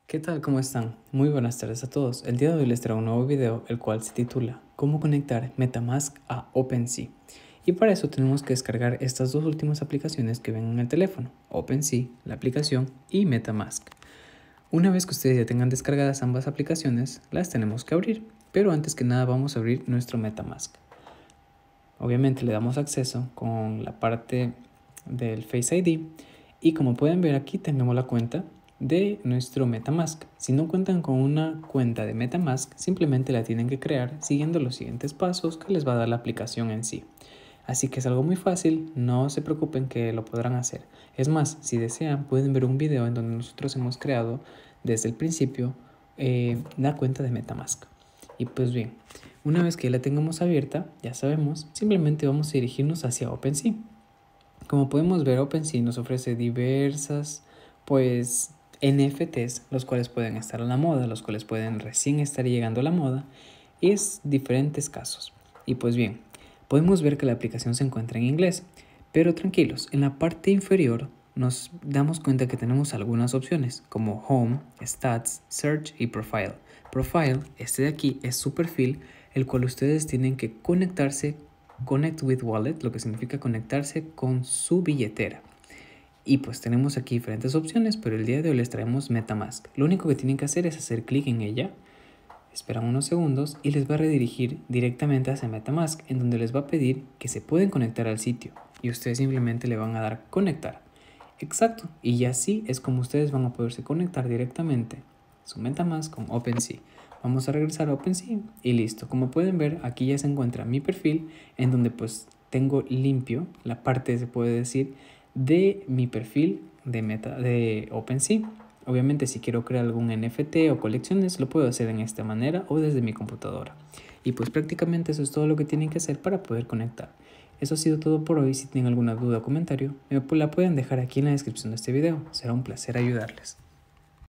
¿Qué tal? ¿Cómo están? Muy buenas tardes a todos. El día de hoy les traigo un nuevo video, el cual se titula ¿Cómo conectar MetaMask a OpenSea? Y para eso tenemos que descargar estas dos últimas aplicaciones que ven en el teléfono, OpenSea, la aplicación, y MetaMask. Una vez que ustedes ya tengan descargadas ambas aplicaciones, las tenemos que abrir, pero antes que nada vamos a abrir nuestro MetaMask. Obviamente le damos acceso con la parte del Face ID y como pueden ver aquí tenemos la cuenta de nuestro MetaMask. Si no cuentan con una cuenta de MetaMask, simplemente la tienen que crear siguiendo los siguientes pasos que les va a dar la aplicación en sí. Así que es algo muy fácil, no se preocupen que lo podrán hacer. Es más, si desean pueden ver un video en donde nosotros hemos creado desde el principio la cuenta de MetaMask. Y pues bien, una vez que la tengamos abierta, ya sabemos, simplemente vamos a dirigirnos hacia OpenSea. Como podemos ver, OpenSea nos ofrece diversas, pues, NFTs, los cuales pueden estar a la moda, los cuales pueden recién estar llegando a la moda, y es diferentes casos. Y pues bien, podemos ver que la aplicación se encuentra en inglés, pero tranquilos, en la parte inferior nos damos cuenta que tenemos algunas opciones, como Home, Stats, Search y Profile. Profile, este de aquí, es su perfil, el cual ustedes tienen que conectarse Connect with Wallet, lo que significa conectarse con su billetera. Y pues tenemos aquí diferentes opciones, pero el día de hoy les traemos MetaMask. Lo único que tienen que hacer es hacer clic en ella, esperan unos segundos y les va a redirigir directamente hacia MetaMask, en donde les va a pedir que se pueden conectar al sitio y ustedes simplemente le van a dar conectar. Exacto, y así es como ustedes van a poderse conectar directamente su MetaMask con OpenSea. Vamos a regresar a OpenSea y listo. Como pueden ver, aquí ya se encuentra mi perfil, en donde pues tengo limpio la parte, se puede decir, de mi perfil de OpenSea. Obviamente si quiero crear algún NFT o colecciones lo puedo hacer de esta manera o desde mi computadora. Y pues prácticamente eso es todo lo que tienen que hacer para poder conectar. Eso ha sido todo por hoy. Si tienen alguna duda o comentario, me la pueden dejar aquí en la descripción de este video. Será un placer ayudarles.